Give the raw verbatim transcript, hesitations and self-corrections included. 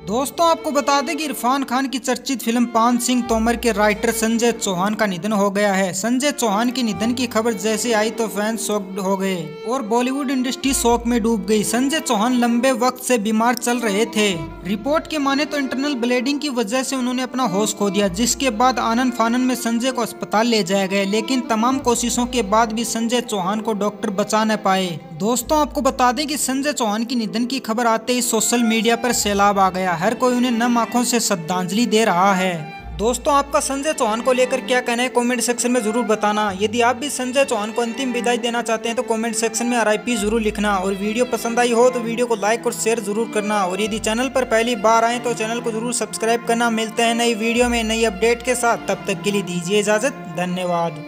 दोस्तों आपको बता दें कि इरफान खान की चर्चित फिल्म पान सिंह तोमर के राइटर संजय चौहान का निधन हो गया है। संजय चौहान की निधन की खबर जैसे आई तो फैंस शॉक्ड हो गए और बॉलीवुड इंडस्ट्री शोक में डूब गई। संजय चौहान लंबे वक्त से बीमार चल रहे थे। रिपोर्ट के माने तो इंटरनल ब्लीडिंग की वजह से उन्होंने अपना होश खो दिया, जिसके बाद आनन फानन में संजय को अस्पताल ले जाया गया, लेकिन तमाम कोशिशों के बाद भी संजय चौहान को डॉक्टर बचा न पाए। दोस्तों आपको बता दें कि संजय चौहान की निधन की खबर आते ही सोशल मीडिया पर सैलाब आ गया। हर कोई उन्हें नम आंखों से श्रद्धांजलि दे रहा है। दोस्तों आपका संजय चौहान को लेकर क्या कहना है कमेंट सेक्शन में जरूर बताना। यदि आप भी संजय चौहान को अंतिम विदाई देना चाहते हैं तो कमेंट सेक्शन में आर आई पी जरूर लिखना, और वीडियो पसंद आई हो तो वीडियो को लाइक और शेयर जरूर करना, और यदि चैनल पर पहली बार आए तो चैनल को जरूर सब्सक्राइब करना। मिलते हैं नई वीडियो में नई अपडेट के साथ, तब तक के लिए दीजिए इजाजत। धन्यवाद।